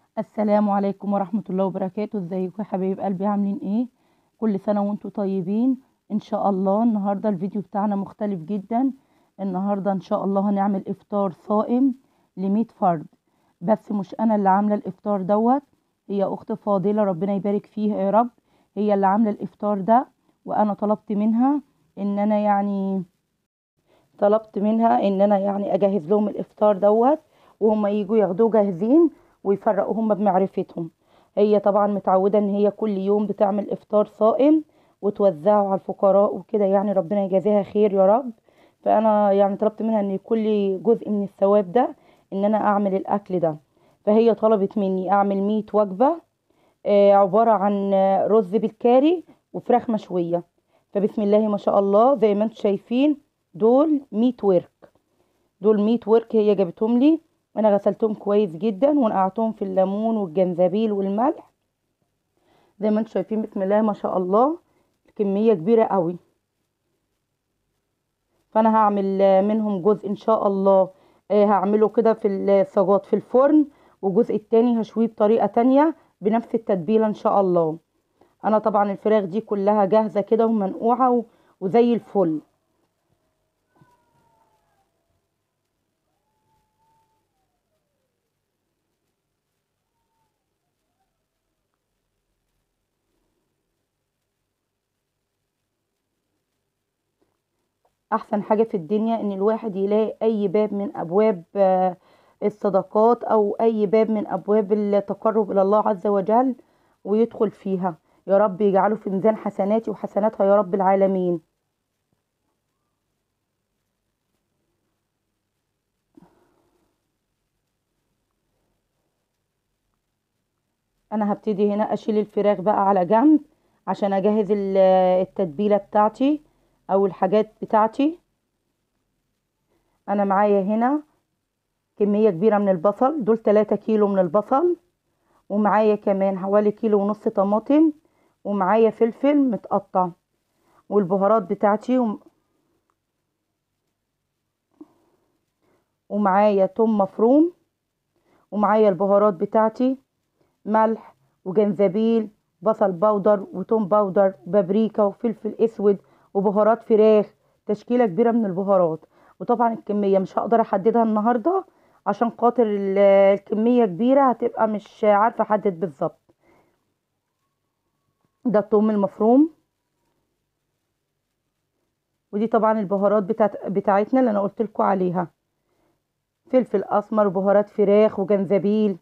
السلام عليكم ورحمة الله وبركاته. ازيكم يا حبايب قلبي؟ عاملين ايه؟ كل سنة وانتم طيبين ان شاء الله. النهاردة الفيديو بتاعنا مختلف جدا. النهاردة ان شاء الله هنعمل افطار صائم ل100 فرد. بس مش انا اللي عاملة الافطار دوت، هي اخت فاضلة ربنا يبارك فيها يا رب، هي اللي عاملة الافطار ده. وانا ان انا يعني طلبت منها ان انا اجهز لهم الافطار دوت، وهم يجوا ياخدوه جاهزين ويفرقوا هم بمعرفتهم. هي طبعا متعودة ان هي كل يوم بتعمل افطار صائم وتوزعه على الفقراء وكده، يعني ربنا يجازيها خير يا رب. فانا طلبت منها ان كل جزء من الثواب ده ان انا اعمل الاكل ده. فهي طلبت مني اعمل 100 وجبة، عبارة عن رز بالكاري وفراخ مشوية. فبسم الله ما شاء الله زي ما انتم شايفين، دول 100 ورك. دول 100 ورك هي جابتهم لي. انا غسلتهم كويس جدا ونقعتهم في الليمون والجنزبيل والملح. زي ما انتم شايفين بسم الله ما شاء الله، كمية كبيرة قوي. فانا هعمل منهم جزء ان شاء الله، هعمله كده في الصاجات في الفرن، وجزء التاني هشويه بطريقة تانية بنفس التتبيلة ان شاء الله. انا طبعا الفراخ دي كلها جاهزة كده ومنقوعة وزي الفل. احسن حاجة في الدنيا ان الواحد يلاقي اي باب من ابواب الصدقات، او اي باب من ابواب التقرب الى الله عز وجل ويدخل فيها. يا رب يجعله في ميزان حسناتي وحسناتها يا رب العالمين. انا هبتدي هنا اشيل الفراخ بقى على جنب عشان اجهز التتبيلة بتاعتي او الحاجات بتاعتي. انا معايا هنا كمية كبيرة من البصل، دول 3 كيلو من البصل، ومعايا كمان حوالي كيلو ونص طماطم، ومعايا فلفل متقطع، والبهارات بتاعتي ومعايا توم مفروم، ومعايا البهارات بتاعتي ملح وجنزبيل، بصل باودر وتوم باودر وبابريكا وفلفل اسود وبهارات فراخ. تشكيلة كبيرة من البهارات. وطبعا الكمية مش هقدر احددها النهاردة عشان خاطر الكمية كبيرة، هتبقى مش عارفة احدد بالظبط. ده التوم المفروم. ودي طبعا البهارات بتاعتنا اللي انا قلت لكم عليها، فلفل اسمر وبهارات فراخ وجنزبيل.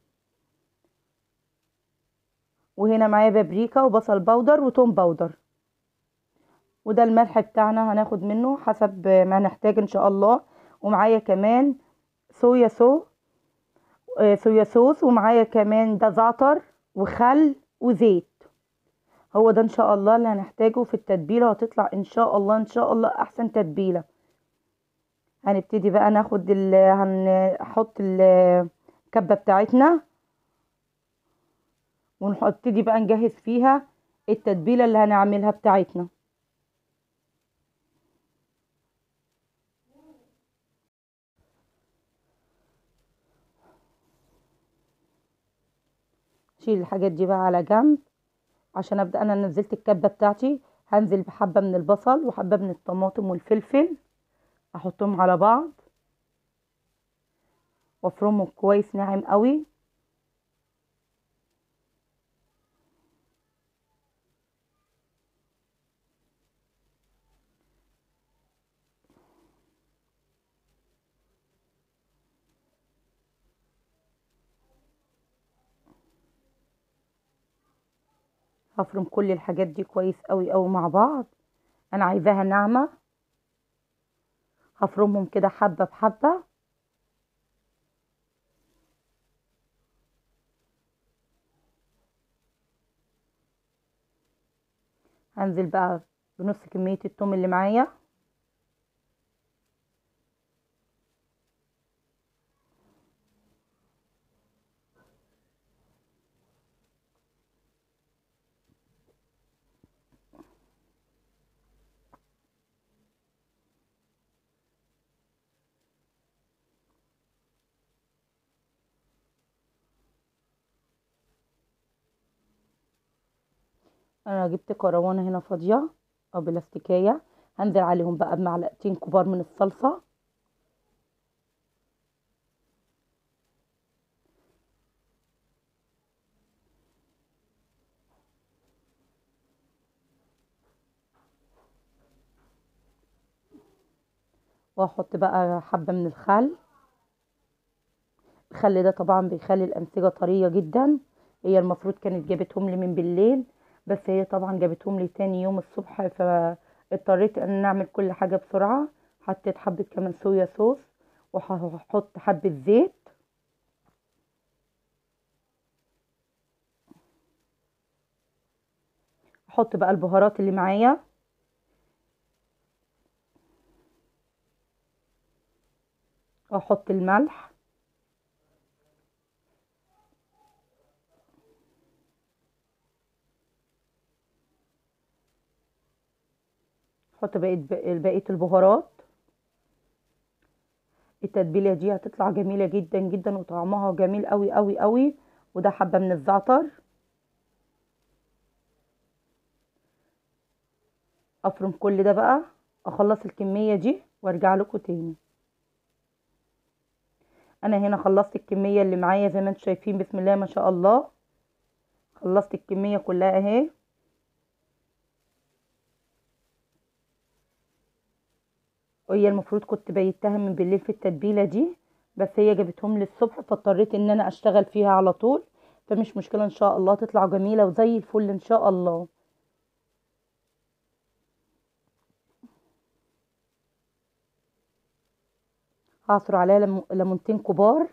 وهنا معايا بابريكا وبصل باودر وتوم باودر. وده الملح بتاعنا هناخد منه حسب ما نحتاج ان شاء الله. ومعايا كمان صويا صو صويا صوص، ومعايا كمان ده زعتر وخل وزيت. هو ده ان شاء الله اللي هنحتاجه في التتبيله، وهتطلع ان شاء الله ان شاء الله احسن تتبيله. هنبتدي بقى ناخد هنحط الكبه بتاعتنا، ونبتدي بقى نجهز فيها التتبيله اللي هنعملها بتاعتنا. شيل الحاجات دي بقى على جنب عشان ابدا. انا نزلت الكبه بتاعتي، هنزل بحبه من البصل وحبه من الطماطم والفلفل، احطهم على بعض وافرمهم كويس ناعم قوي. هفرم كل الحاجات دي كويس قوي قوي مع بعض. انا عايزاها ناعمه. هفرمهم كده حبه بحبه. هنزل بقى بنص كميه التوم اللي معايا. انا جبت كروانه هنا فاضيه او بلاستيكيه، هنزل عليهم بقى بمعلقتين كبار من الصلصه، واحط بقى حبه من الخل. الخل ده طبعا بيخلي الانسجه طريه جدا. هي المفروض كانت جابتهم لي من بالليل، بس هي طبعا جابتهم لي تاني يوم الصبح، فاضطريت ان اعمل كل حاجه بسرعه. حطيت حبه كمان صويا صوص، وهحط حبه زيت. احط بقى البهارات اللي معايا، واحط الملح، احط بقيه البهارات. التتبيله دي هتطلع جميله جدا جدا وطعمها جميل قوي قوي قوي. وده حبه من الزعتر. افرم كل ده بقى، اخلص الكميه دي وارجع لكم تاني. انا هنا خلصت الكميه اللي معايا زي ما انتم شايفين، بسم الله ما شاء الله. خلصت الكميه كلها اهي. وهي المفروض كنت بيتها من بالليل في التتبيله دي، بس هي جابتهم لي الصبح، فاضطريت ان انا اشتغل فيها على طول. فمش مشكله، ان شاء الله تطلع جميله وزي الفل ان شاء الله. هعصر عليها ليمونتين كبار.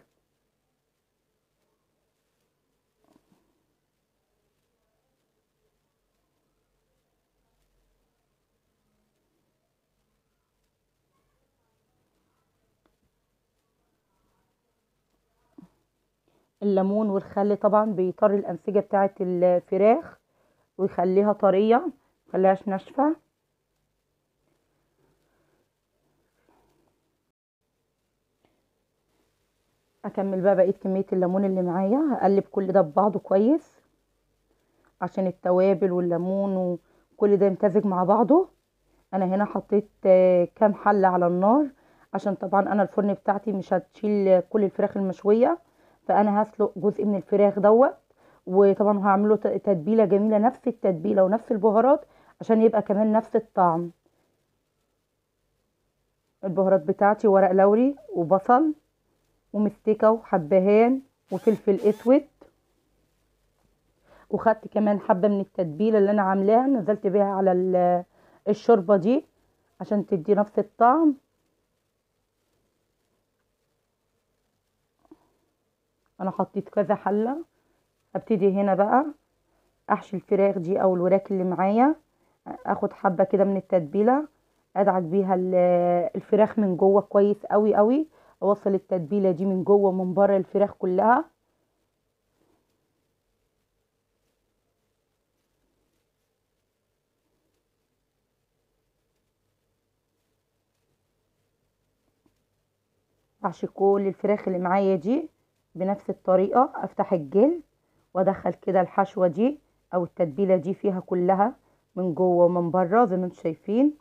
الليمون والخل طبعا بيطر الانسجه بتاعه الفراخ، ويخليها طريه، ميخليهاش ناشفه. اكمل بقى بقيه كميه الليمون اللي معايا، هقلب كل ده ببعضه كويس عشان التوابل والليمون وكل ده يمتزج مع بعضه. انا هنا حطيت كام حله على النار، عشان طبعا انا الفرن بتاعتي مش هتشيل كل الفراخ المشويه، فانا هسلق جزء من الفراخ دوت. وطبعا هعمله تتبيله جميله، نفس التتبيله ونفس البهارات، عشان يبقى كمان نفس الطعم. البهارات بتاعتي ورق لوري وبصل ومستكه وحبهان وفلفل اسود. وخدت كمان حبه من التتبيله اللي انا عاملاها، نزلت بيها على الشوربه دي عشان تدي نفس الطعم. انا حطيت كذا حله. هبتدي هنا بقى احشي الفراخ دي او الوراك اللي معايا. اخد حبه كده من التتبيله، ادعك بيها الفراخ من جوه كويس قوي قوي. اوصل التتبيله دي من جوه ومن بره الفراخ كلها. احشي كل الفراخ اللي معايا دي بنفس الطريقه. افتح الجلد وادخل كده الحشوه دي او التتبيله دي فيها كلها، من جوه ومن بره زي ما انتم شايفين.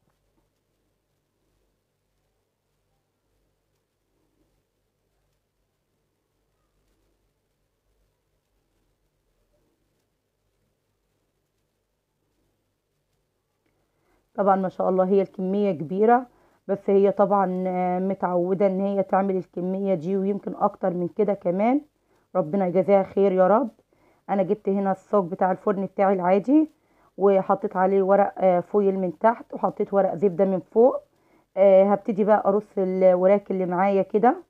طبعا ما شاء الله هي الكميه كبيره، بس هي طبعا متعوده ان هي تعمل الكميه دي ويمكن اكتر من كده كمان. ربنا يجازيها خير يا رب. انا جبت هنا الصاج بتاع الفرن بتاعي العادي، وحطيت عليه ورق فويل من تحت، وحطيت ورق زبده من فوق. هبتدي بقى ارص الوراك اللي معايا كده.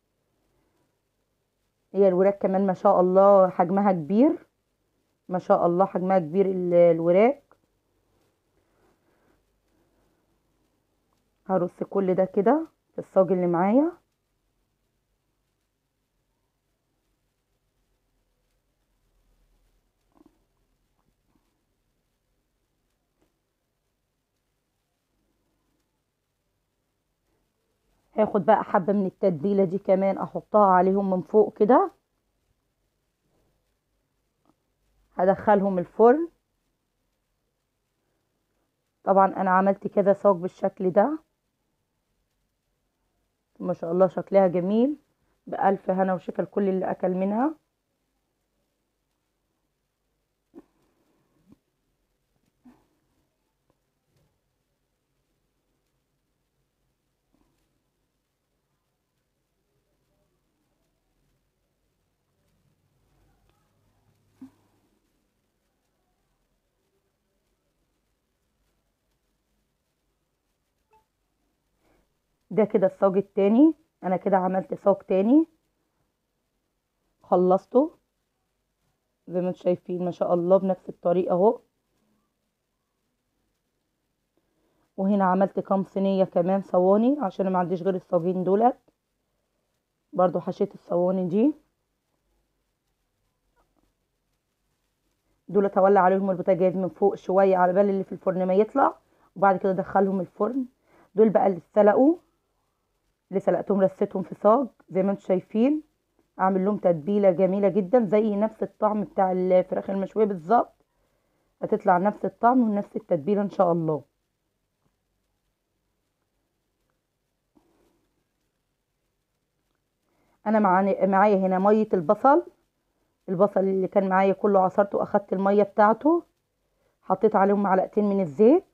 هي الوراك كمان ما شاء الله حجمها كبير، ما شاء الله حجمها كبير الوراك. هرص كل ده كده في الصاج اللي معايا. هاخد بقى حبة من التتبيلة دي كمان احطها عليهم من فوق كده. هدخلهم الفرن طبعا انا عملت كذا صاج بالشكل ده، ما شاء الله شكلها جميل، بألف هنا وشفا لكل اللي اكل منها. ده كده الصاج التاني، انا كده عملت صاج تاني خلصته زي ما انتم شايفين ما شاء الله بنفس الطريقه اهو. وهنا عملت كام صينيه كمان صواني عشان ما عنديش غير الصاجين دولت، برضو حشيت الصواني دي دولت. هولع عليهم البوتاجاز من فوق شويه على بال اللي في الفرن ما يطلع، وبعد كده ادخلهم الفرن. دول بقى اللي اتسلقوا، اللي سلقتهم رستهم في صاج زي ما انتم شايفين. اعمل لهم تتبيله جميله جدا زي نفس الطعم بتاع الفراخ المشويه بالظبط، هتطلع نفس الطعم ونفس التتبيله ان شاء الله. انا معايا هنا ميه البصل، البصل اللي كان معايا كله عصرته واخدت الميه بتاعته، حطيت عليهم معلقتين من الزيت.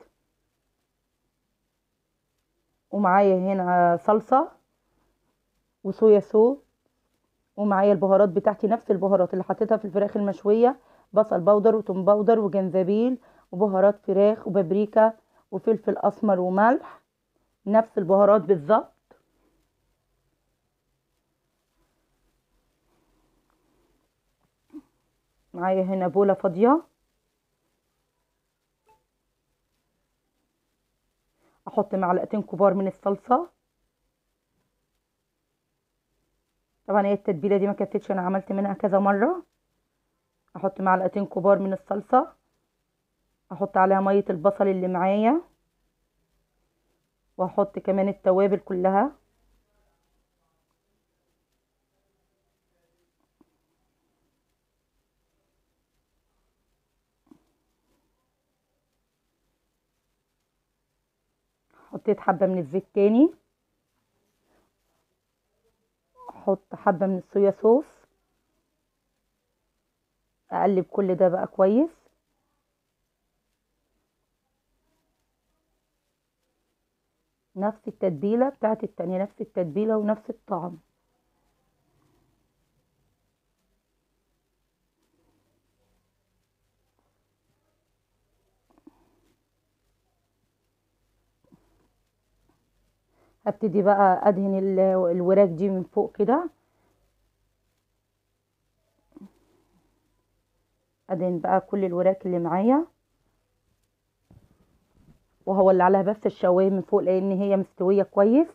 ومعايا هنا صلصه وصويا صوص، ومعايا البهارات بتاعتي نفس البهارات اللي حطيتها في الفراخ المشويه، بصل بودر وتوم بودر وجنزبيل وبهارات فراخ وبابريكا وفلفل اسمر وملح، نفس البهارات بالظبط. معايا هنا بوله فاضيه، احط معلقتين كبار من الصلصه. طبعا هي التتبيله دي ما كفتش، انا عملت منها كذا مره. احط معلقتين كبار من الصلصه، احط عليها ميه البصل اللي معايا، واحط كمان التوابل كلها. حطيت حبه من الزيت تاني، احط حبه من الصويا صوص، اقلب كل ده بقى كويس. نفس التتبيله بتاعت التانية، نفس التتبيله ونفس الطعم. هبتدي بقى ادهن الوراك دي من فوق كده، ادهن بقى كل الوراك اللي معايا، وهولع عليها بس الشوايه من فوق لان هي مستويه كويس.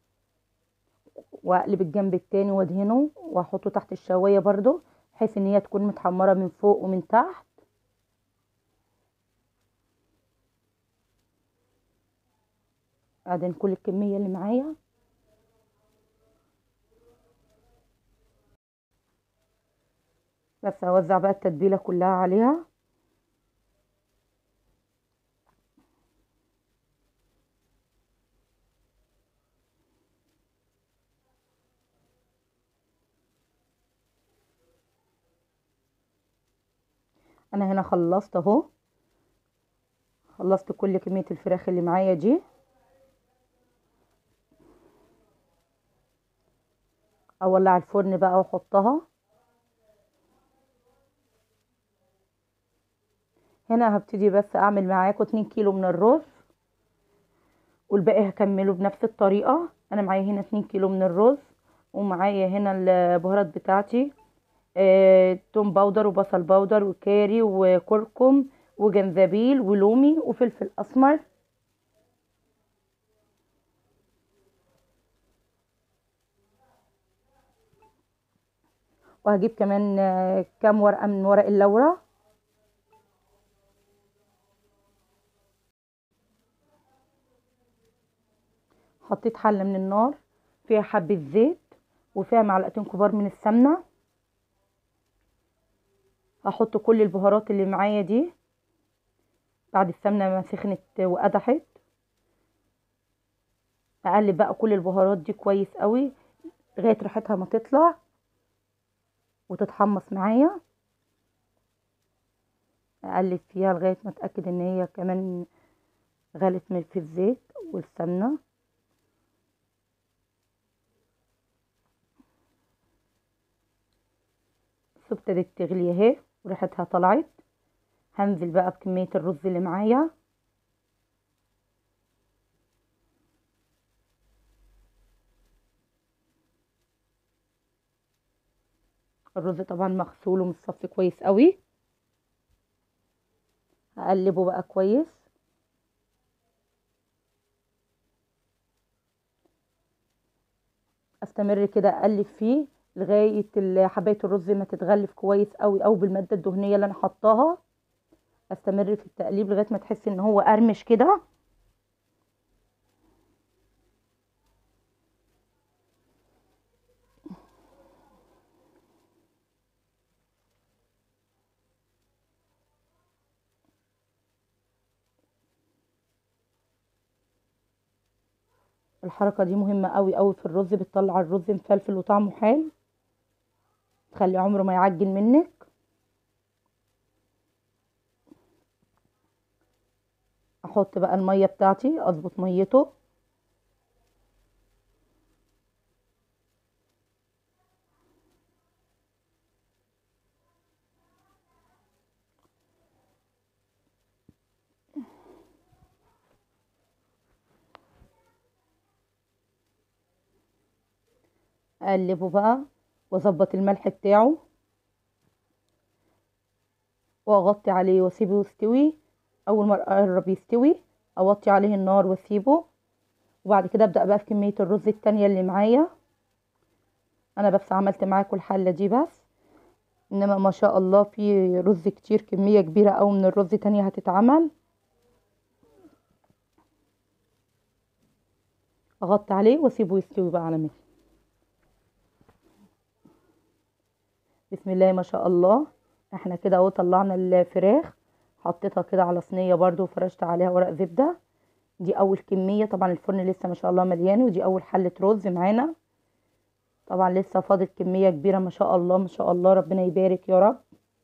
واقلب الجنب التاني وادهنه واحطه تحت الشوايه برضو، بحيث ان هي تكون متحمره من فوق ومن تحت. ادهن كل الكميه اللي معايا. بس هوزع بقى التتبيله كلها عليها. انا هنا خلصت اهو، خلصت كل كميه الفراخ اللي معايا دي. اولع الفرن بقى واحطها. هنا هبتدي بس اعمل معاكم 2 كيلو من الرز، والباقي هكمله بنفس الطريقه. انا معايا هنا 2 كيلو من الرز، ومعايا هنا البهارات بتاعتي، توم باودر وبصل باودر وكاري وكركم وجنزبيل ولومي وفلفل اسمر. وهجيب كمان كام ورقه من ورق اللورة. حطيت حله من النار فيها حبه زيت وفيها معلقتين كبار من السمنه. هحط كل البهارات اللي معايا دي، بعد السمنه ما سخنت وقدحت. اقلب بقى كل البهارات دي كويس قوي لغايه ريحتها ما تطلع وتتحمص معايا. اقلب فيها لغايه ما اتاكد ان هي كمان غلت في الزيت والسمنه. ابتدت تغلي اهي وريحتها طلعت. هنزل بقى بكميه الرز اللي معايا. الرز طبعا مغسول ومتصفي كويس قوي. هقلبه بقى كويس. استمر كده اقلب فيه لغايه حبايه الرز ما تتغلف كويس قوي او بالماده الدهنيه اللي انا حطاها. استمر في التقليب لغايه ما تحس ان هو قرمش كده. الحركه دي مهمه قوي قوي في الرز، بتطلع الرز مفلفل وطعمه حلو، تخلي عمره ما يعجن منك. احط بقى الميه بتاعتي، اظبط ميته. اقلبه بقى واظبط الملح بتاعه واغطي عليه واسيبه يستوي. اول ما يقرب يستوي اوطي عليه النار واسيبه. وبعد كده ابدا بقى في كميه الرز التانية اللي معايا. انا بس عملت معاكم الحله دي بس، انما ما شاء الله في رز كتير، كميه كبيره قوي من الرز تانية هتتعمل. اغطي عليه واسيبه يستوي بقى على مهل. بسم الله ما شاء الله. احنا كده اهو طلعنا الفراخ، حطيتها كده على صينيه برضو وفرشت عليها ورق زبده. دي اول كميه، طبعا الفرن لسه ما شاء الله مليان، ودي اول حله رز معانا. طبعا لسه فاضل كميه كبيره ما شاء الله ما شاء الله، ربنا يبارك يا رب.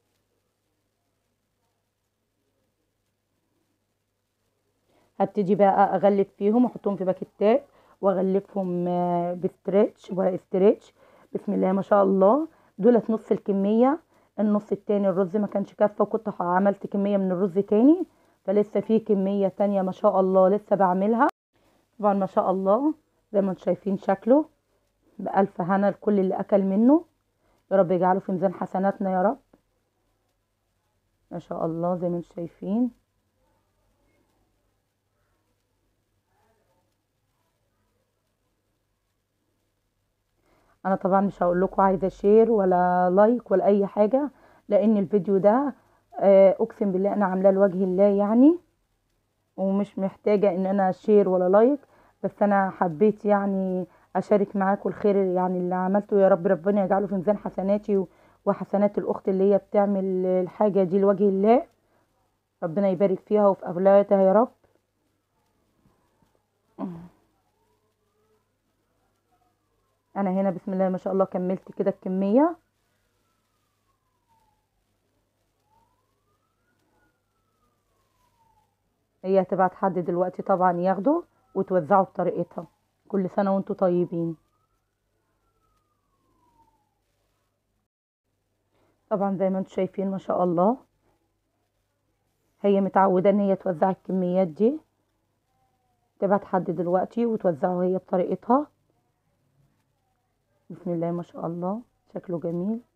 هبتدي بقى اغلف فيهم واحطهم في باكيتات واغلفهم بستريتش ورق استريتش. بسم الله ما شاء الله. دولت نص الكميه. النص التاني الرز ما كانش كافه، وكنت عملت كميه من الرز تاني، فلسه في كميه تانية ما شاء الله لسه بعملها. طبعا ما شاء الله زي ما انتم شايفين شكله بألف هنا لكل اللي اكل منه. يا رب يجعله في ميزان حسناتنا يا رب. ما شاء الله زي ما انتم شايفين. انا طبعا مش هقول لكم عايزه شير ولا لايك ولا اي حاجه، لان الفيديو ده اقسم بالله انا عاملاه لوجه الله يعني، ومش محتاجه ان انا شير ولا لايك. بس انا حبيت يعني اشارك معاكم الخير يعني اللي عملته. يا رب ربنا يجعله في ميزان حسناتي وحسنات الاخت اللي هي بتعمل الحاجه دي لوجه الله. ربنا يبارك فيها وفي اولادها يا رب. انا هنا بسم الله ما شاء الله كملت كده الكميه. هي هتبعت حد دلوقتي طبعا ياخده وتوزعه بطريقتها. كل سنة وانتم طيبين. طبعا زي ما انتم شايفين ما شاء الله، هي متعودة ان هي توزع الكميات دي. تبعت حد دلوقتي وتوزعه هي بطريقتها. بسم الله ما شاء الله شكله جميل.